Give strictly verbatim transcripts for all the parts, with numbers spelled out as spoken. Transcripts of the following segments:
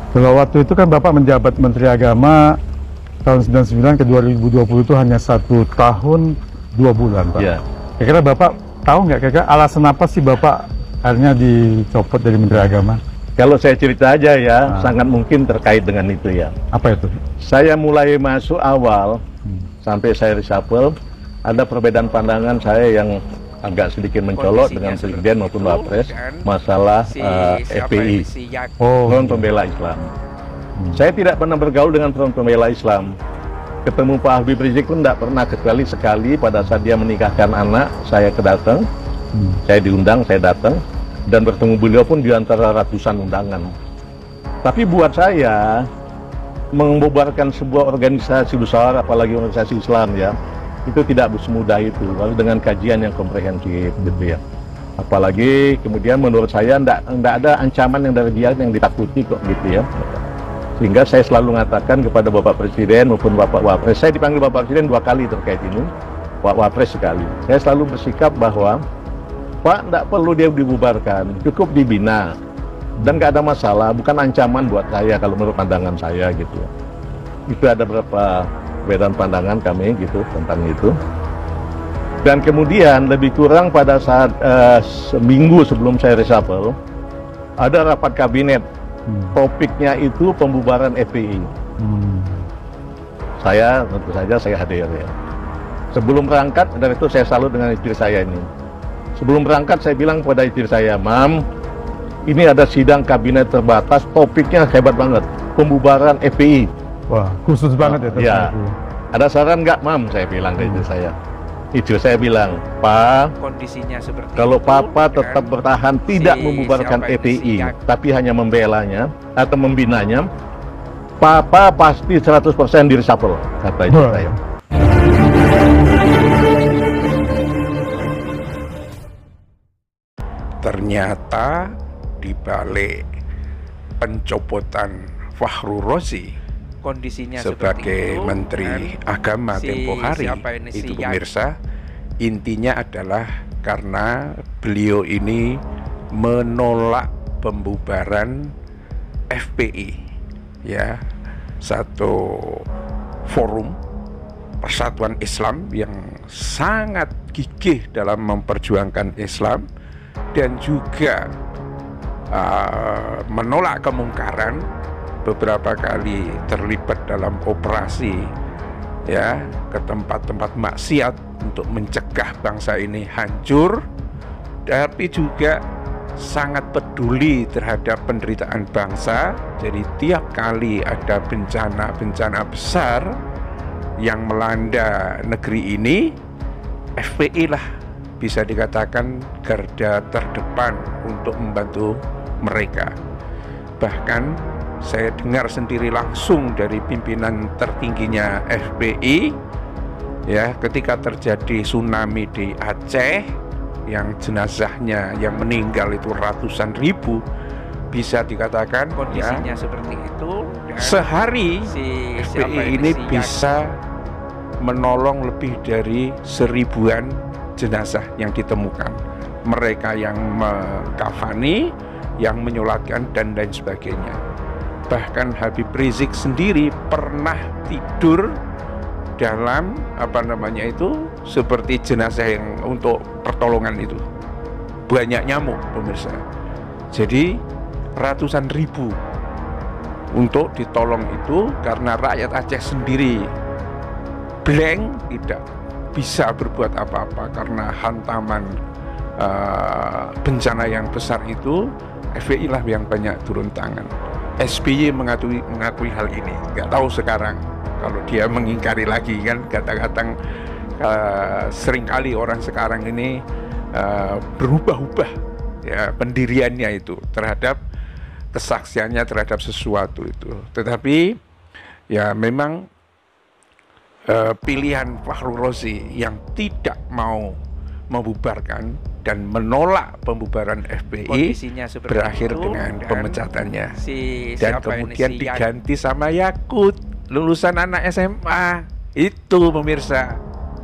Kalau waktu itu kan Bapak menjabat Menteri Agama tahun sembilan puluh sembilan ke dua ribu dua puluh itu hanya satu tahun dua bulan, Pak. Ya. Kira-kira Bapak tahu nggak kira-kira alasan apa sih Bapak akhirnya dicopot dari Menteri Agama? Kalau saya cerita aja ya, Nah. sangat mungkin terkait dengan itu ya. Apa itu? Saya mulai masuk awal, Hmm. sampai saya reshuffle, ada perbedaan pandangan saya yang agak sedikit mencolok dengan Presiden maupun Wapres masalah Si, uh, F P I, si Yak- Oh, Front Pembela Islam. Hmm. Saya tidak pernah bergaul dengan Front Pembela Islam. Ketemu Pak Habib Rizik pun tidak pernah, kecuali sekali pada saat dia menikahkan anak, saya kedatang, Hmm. saya diundang, saya datang, dan bertemu beliau pun di antara ratusan undangan. Tapi buat saya, membubarkan sebuah organisasi besar, apalagi organisasi Islam ya, itu tidak semudah itu, lalu dengan kajian yang komprehensif gitu ya. Apalagi kemudian menurut saya tidak ada ancaman yang dari dia yang ditakuti kok gitu ya. Sehingga saya selalu mengatakan kepada Bapak Presiden maupun Bapak Wapres, saya dipanggil Bapak Presiden dua kali terkait ini, Pak Wapres sekali. Saya selalu bersikap bahwa Pak, tidak perlu dia dibubarkan, cukup dibina. Dan nggak ada masalah, bukan ancaman buat saya kalau menurut pandangan saya gitu ya. Itu ada beberapa perbedaan pandangan kami gitu tentang itu. Dan kemudian lebih kurang pada saat uh, seminggu sebelum saya reshuffle, ada rapat kabinet. Hmm. Topiknya itu pembubaran F P I. Hmm. Saya tentu saja saya hadir ya. Sebelum berangkat, dan itu saya salut dengan istri saya ini. Sebelum berangkat saya bilang kepada istri saya, Mam, ini ada sidang kabinet terbatas, topiknya hebat banget, pembubaran F P I. Wah, khusus banget ya. Ya. tentang itu. Ada saran nggak, Mam? Saya bilang ke istri saya. Istri saya bilang, Pak, kondisinya seperti kalau itu, Papa kan? tetap bertahan tidak Si membubarkan siapa F P I, ini, si Yak- tapi hanya membelanya atau membinanya, Papa pasti seratus persen di reshuffle, kata istri Wah. saya. Ternyata di balik pencopotan Fahru Rozi kondisinya sebagai seperti itu, Menteri kan? Agama Si tempo hari siapa ini, si itu Yak- pemirsa, intinya adalah karena beliau ini menolak pembubaran F P I, ya, satu forum persatuan Islam yang sangat gigih dalam memperjuangkan Islam dan juga uh, menolak kemungkaran, beberapa kali terlibat dalam operasi ya ke tempat-tempat maksiat untuk mencegah bangsa ini hancur, tapi juga sangat peduli terhadap penderitaan bangsa. Jadi tiap kali ada bencana-bencana besar yang melanda negeri ini, F P I lah bisa dikatakan garda terdepan untuk membantu mereka. Bahkan saya dengar sendiri langsung dari pimpinan tertingginya F P I ya, ketika terjadi tsunami di Aceh yang jenazahnya yang meninggal itu ratusan ribu, bisa dikatakan kondisinya ya, seperti itu, dan sehari si F P siapa I ini si Yak- bisa menolong lebih dari seribuan jenazah yang ditemukan. Mereka yang mengkafani, yang menyolatkan dan lain sebagainya. Bahkan Habib Rizik sendiri pernah tidur dalam apa namanya itu seperti jenazah yang untuk pertolongan itu. Banyak nyamuk pemirsa. Jadi ratusan ribu untuk ditolong itu karena rakyat Aceh sendiri blank, tidak bisa berbuat apa-apa karena hantaman uh, bencana yang besar itu. F P I lah yang banyak turun tangan. S B Y mengakui, mengakui hal ini. Nggak tahu sekarang kalau dia mengingkari lagi kan, kadang-kadang uh, seringkali orang sekarang ini uh, berubah-ubah ya pendiriannya itu terhadap kesaksiannya terhadap sesuatu itu. Tetapi ya memang uh, pilihan Fahru Rozi yang tidak mau membubarkan dan menolak pembubaran F P I kondisinya seperti berakhir itu, dengan dan pemecatannya. si Dan siapa ini, kemudian si Yak- diganti sama Yakut, lulusan anak S M A. Itu pemirsa.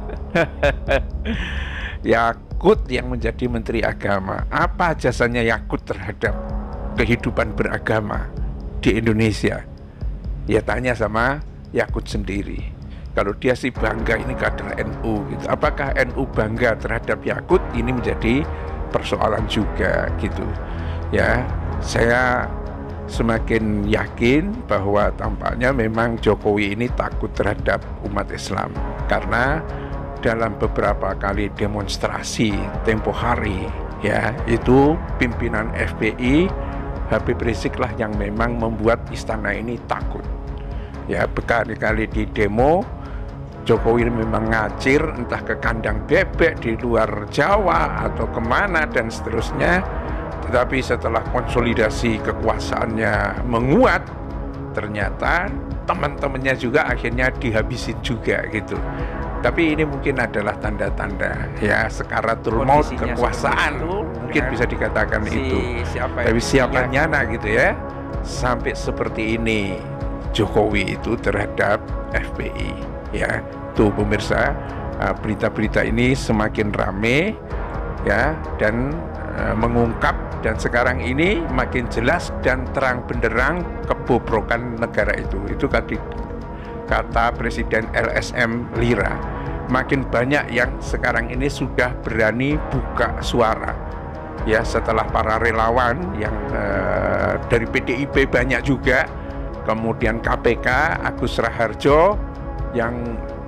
Yakut yang menjadi Menteri Agama. Apa jasanya Yakut terhadap kehidupan beragama di Indonesia? Ya tanya sama Yakut sendiri. Kalau dia sih bangga ini kader N U gitu. Apakah N U bangga terhadap Yakut? Ini menjadi persoalan juga gitu. Ya, saya semakin yakin bahwa tampaknya memang Jokowi ini takut terhadap umat Islam, karena dalam beberapa kali demonstrasi tempo hari ya, itu pimpinan F P I Habib Rizik lah yang memang membuat istana ini takut. Ya, berkali-kali di demo Jokowi memang ngacir entah ke kandang bebek di luar Jawa atau kemana dan seterusnya. Tetapi setelah konsolidasi kekuasaannya menguat, ternyata teman-temannya juga akhirnya dihabisin juga gitu. Tapi ini mungkin adalah tanda-tanda ya sekaratul maut Kondisinya kekuasaan seperti itu, mungkin ya. bisa dikatakan Si itu. siapa Tapi itu? siapa Iya. nyana gitu ya, sampai seperti ini Jokowi itu terhadap F P I ya. Tuh pemirsa, uh, berita-berita ini semakin rame ya, dan uh, mengungkap, dan sekarang ini makin jelas dan terang benderang kebobrokan negara itu. Itu kata, kata Presiden L S M Lira. Makin banyak yang sekarang ini sudah berani buka suara ya, setelah para relawan yang uh, dari P D I P banyak juga, kemudian K P K Agus Raharjo yang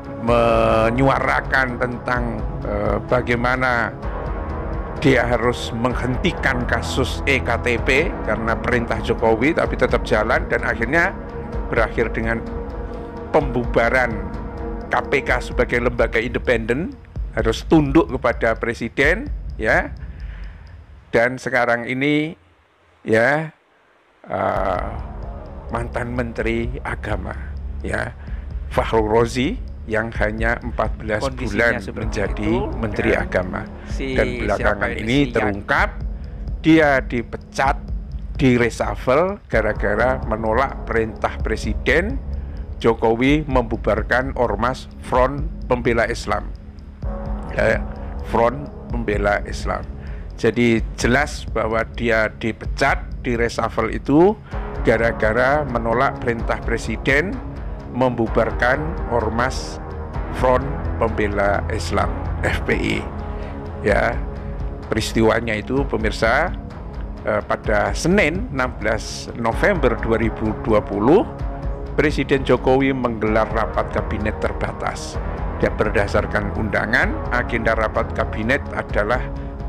menyuarakan tentang uh, bagaimana dia harus menghentikan kasus E K T P karena perintah Jokowi, tapi tetap jalan dan akhirnya berakhir dengan pembubaran K P K sebagai lembaga independen, harus tunduk kepada presiden ya. Dan sekarang ini ya uh, mantan Menteri Agama ya Fakhrul Razi yang hanya empat belas bulan Kondisinya seperti menjadi itu, Menteri ya. Agama. Si Dan belakangan siapa ini Si terungkap dia dipecat, di reshuffle gara-gara menolak perintah Presiden Jokowi membubarkan Ormas Front Pembela Islam ya, Front Pembela Islam. Jadi jelas bahwa dia dipecat, di reshuffle itu gara-gara menolak perintah Presiden membubarkan Ormas Front Pembela Islam F P I ya. Peristiwanya itu pemirsa eh, pada Senin enam belas November dua ribu dua puluh Presiden Jokowi menggelar rapat kabinet terbatas, dan berdasarkan undangan agenda rapat kabinet adalah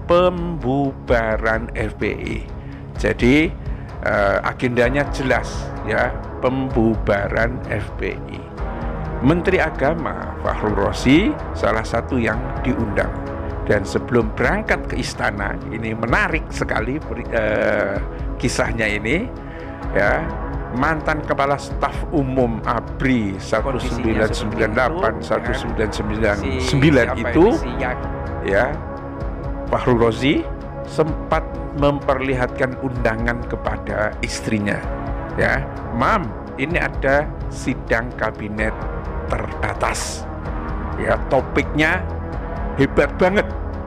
pembubaran F P I. Jadi eh, agendanya jelas ya, pembubaran F P I. Menteri Agama Fakhrul Razi salah satu yang diundang, dan sebelum berangkat ke istana, ini menarik sekali eh, kisahnya ini ya, mantan Kepala Staf Umum A B R I seribu sembilan ratus sembilan puluh delapan sampai seribu sembilan ratus sembilan puluh sembilan Si itu si Yak- ya, Fakhrul Razi sempat memperlihatkan undangan kepada istrinya ya, "Mam, ini ada sidang kabinet terbatas ya, topiknya hebat banget,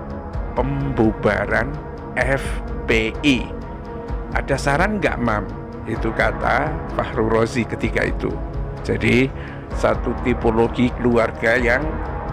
pembubaran F P I. Ada saran nggak, Mam?" Itu kata Fakhrul Razi ketika itu. Jadi satu tipologi keluarga yang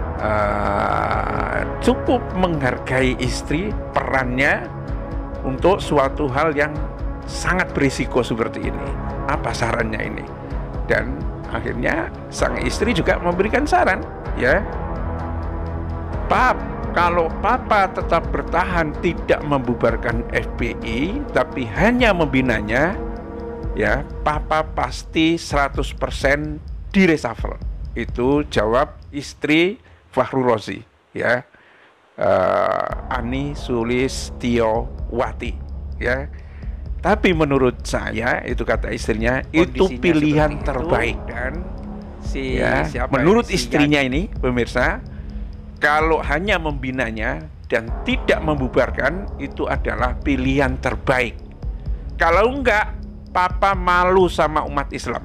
uh, cukup menghargai istri, perannya untuk suatu hal yang sangat berisiko seperti ini. Apa sarannya ini? Dan akhirnya sang istri juga memberikan saran ya, "Pap, kalau Papa tetap bertahan tidak membubarkan F P I tapi hanya membinanya, ya, Papa pasti seratus persen di reshuffle." Itu jawab istri Fakhrul Razi ya, uh, Ani Sulistiowati ya. Tapi menurut saya, itu kata istrinya, itu Kondisinya pilihan seperti itu. terbaik. Dan si ya, siapa menurut ini? Si istrinya Yak- ini pemirsa, kalau hanya membinanya dan tidak membubarkan, itu adalah pilihan terbaik. Kalau enggak, Papa malu sama umat Islam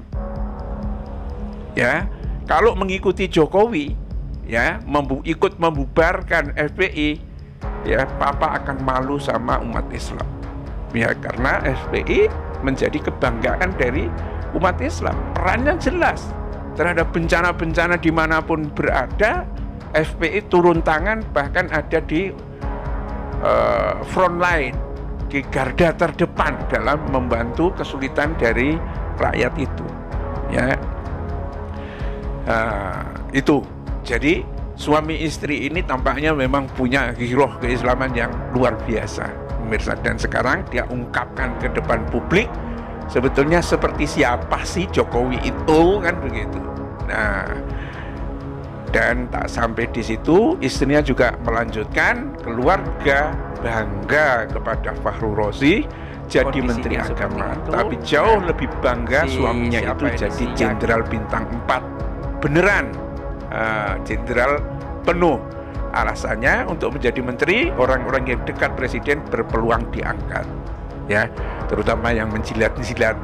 ya. Kalau mengikuti Jokowi ya, membu ikut membubarkan F P I ya, Papa akan malu sama umat Islam ya, karena F P I menjadi kebanggaan dari umat Islam. Perannya jelas terhadap bencana-bencana dimanapun berada. F P I turun tangan, bahkan ada di uh, front line, di garda terdepan dalam membantu kesulitan dari rakyat itu. Ya, uh, itu. Jadi suami istri ini tampaknya memang punya giroh keislaman yang luar biasa, pemirsa. Dan sekarang dia ungkapkan ke depan publik, sebetulnya seperti siapa sih Jokowi itu, kan begitu. Nah, dan tak sampai di situ, istrinya juga melanjutkan, keluarga bangga kepada Fahru Rozi jadi Kondisinya Menteri seperti Agama, itu, tapi jauh dan lebih bangga si suaminya siapa itu ini, jadi si Jenderal Bintang empat beneran, uh, Jenderal penuh. Alasannya untuk menjadi menteri, orang-orang yang dekat presiden berpeluang diangkat, ya, terutama yang menjilat-jilat.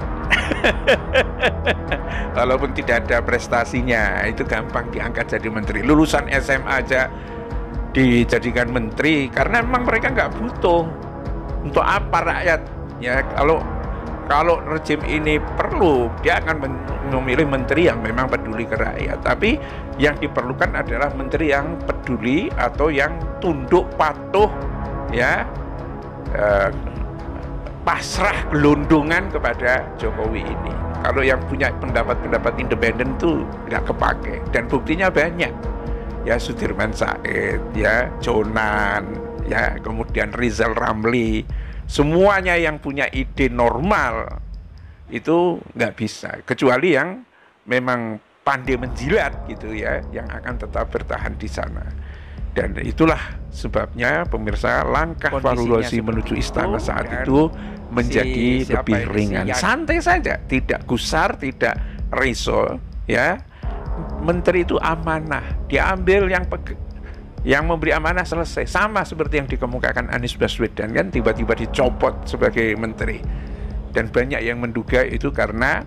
Walaupun tidak ada prestasinya, itu gampang diangkat jadi menteri. Lulusan S M A aja dijadikan menteri karena memang mereka nggak butuh. Untuk apa rakyat? Ya, kalau kalau rejim ini perlu, dia akan memilih menteri yang memang peduli ke rakyat. Tapi yang diperlukan adalah menteri yang peduli atau yang tunduk patuh, ya, eh, pasrah gelondongan kepada Jokowi ini. Kalau yang punya pendapat-pendapat independen tuh nggak kepake, dan buktinya banyak. Ya, Sudirman Said, ya, Jonan, ya, kemudian Rizal Ramli, semuanya yang punya ide normal itu nggak bisa, kecuali yang memang pandai menjilat gitu ya, yang akan tetap bertahan di sana. Dan itulah sebabnya pemirsa, langkah Fahru Rozi menuju istana saat itu menjadi si, lebih ini, ringan, si santai saja, tidak gusar, tidak risau, ya. Menteri itu amanah, diambil yang peg- yang memberi amanah, selesai. Sama seperti yang dikemukakan Anies Baswedan, kan tiba-tiba dicopot sebagai menteri. Dan banyak yang menduga itu karena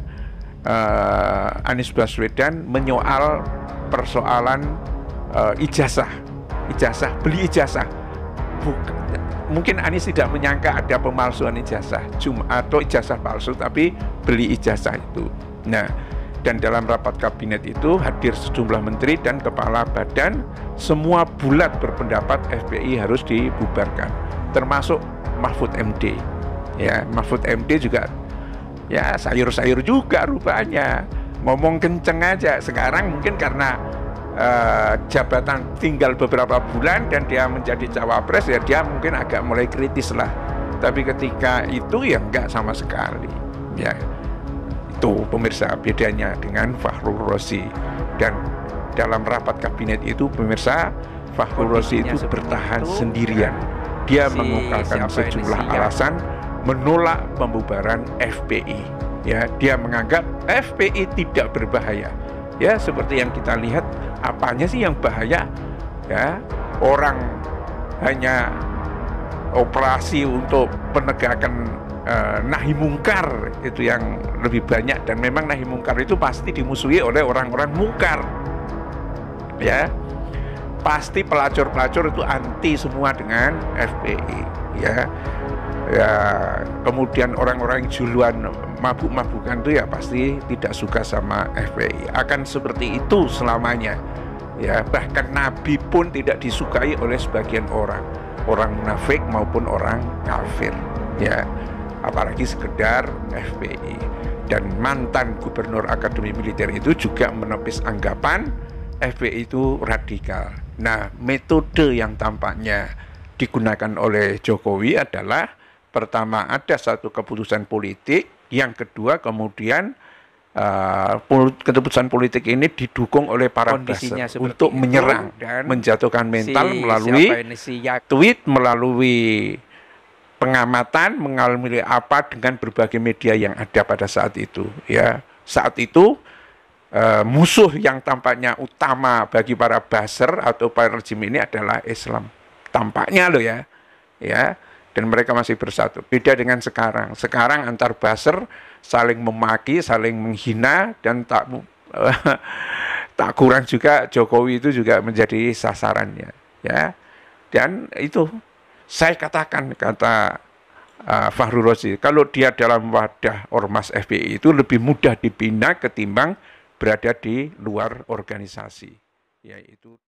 uh, Anies Baswedan menyoal persoalan uh, ijazah, ijazah, beli ijazah. Bukan, mungkin Anies tidak menyangka ada pemalsuan ijazah, cuma atau ijazah palsu, tapi beli ijazah itu. Nah, dan dalam rapat kabinet itu hadir sejumlah menteri dan kepala badan, semua bulat berpendapat F P I harus dibubarkan, termasuk Mahfud M D. Ya, Mahfud M D juga ya sayur-sayur juga rupanya, ngomong kenceng aja. Sekarang mungkin karena uh, jabatan tinggal beberapa bulan dan dia menjadi cawapres, ya dia mungkin agak mulai kritis lah. Tapi ketika itu ya enggak sama sekali. Ya, itu pemirsa bedanya dengan Fahru Rozi. Dan dalam rapat kabinet itu pemirsa, Fahru Rozi itu bertahan itu, sendirian. Dia si, mengungkapkan sejumlah ini, alasan menolak pembubaran F P I. Ya, dia menganggap F P I tidak berbahaya. Ya, seperti yang kita lihat, apanya sih yang bahaya? Ya, orang hanya operasi untuk penegakan uh, nahi mungkar itu yang lebih banyak, dan memang nahi mungkar itu pasti dimusuhi oleh orang-orang mungkar. Ya, pasti pelacur-pelacur itu anti semua dengan F P I. Ya, ya, kemudian orang-orang juluan mabuk-mabukan itu ya pasti tidak suka sama F P I. Akan seperti itu selamanya. Ya, bahkan Nabi pun tidak disukai oleh sebagian orang, orang munafik maupun orang kafir. Ya, apalagi sekedar F P I. Dan mantan gubernur Akademi Militer itu juga menepis anggapan F P I itu radikal. Nah, metode yang tampaknya digunakan oleh Jokowi adalah pertama ada satu keputusan politik, yang kedua kemudian uh, keputusan politik ini didukung oleh para buzzer untuk menyerang dan menjatuhkan mental si, melalui si tweet, melalui pengamatan, mengalami apa dengan berbagai media yang ada pada saat itu. Ya, saat itu uh, musuh yang tampaknya utama bagi para buzzer atau para rejim ini adalah Islam. Tampaknya loh ya, ya, dan mereka masih bersatu. Beda dengan sekarang. Sekarang antar buzzer saling memaki, saling menghina, dan tak uh, tak kurang juga Jokowi itu juga menjadi sasarannya. Ya, dan itu saya katakan, kata uh, Fahru Rozi. Kalau dia dalam wadah Ormas F P I itu lebih mudah dibina ketimbang berada di luar organisasi. Yaitu